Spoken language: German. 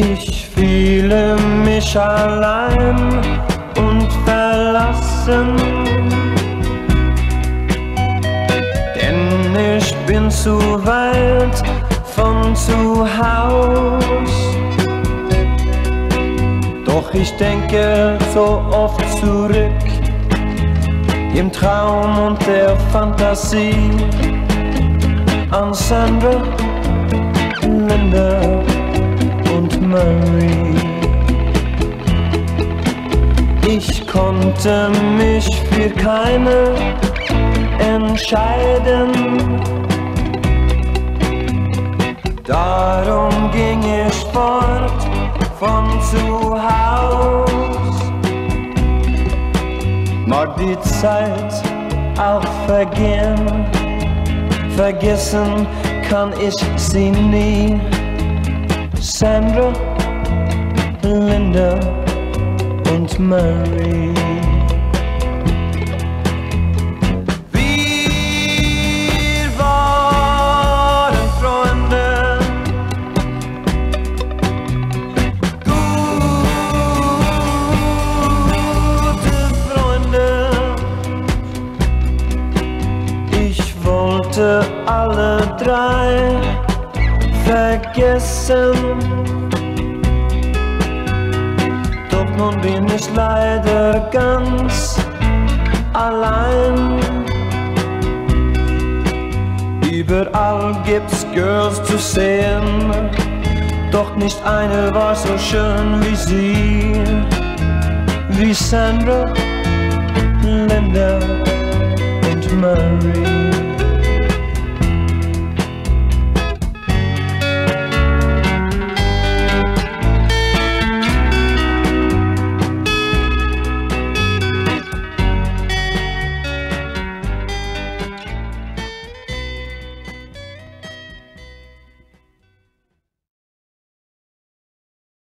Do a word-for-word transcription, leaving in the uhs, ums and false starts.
Ich fühle mich allein und verlassen, denn ich bin zu weit von zu Haus. Doch ich denke so oft zurück, im Traum und der Fantasie, an Sandra, Linda und Marie. Ich konnte mich für keine entscheiden, darum ging ich fort von zu Haus. Mag die Zeit auch vergehen, vergessen kann ich sie nie. Sandra, Linda und Marie. Wir waren Freunde, gute Freunde. Ich wollte alle drei vergessen, doch nun bin ich leider ganz allein. Überall gibt's Girls zu sehen, doch nicht eine war so schön wie sie, wie Sandra,